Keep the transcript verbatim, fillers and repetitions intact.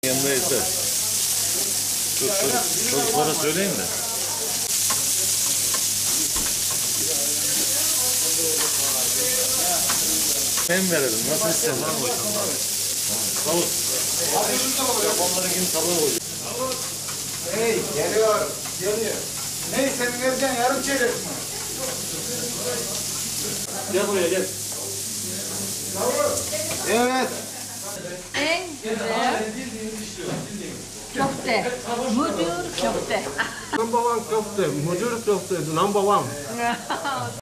Yanında yeter. Çocuk, çocuklara söyleyin de. Hem verelim. Nasıl isterler? Tavuk. Japonların gibi tabağı koyuyor. Hey, geliyor, geliyor. Ney senin vereceksin yarım çeyrek mi? Gel buraya gel. Evet. En güzel köfte. Müdür köfte. Number one köfte, müdür köfte, number one.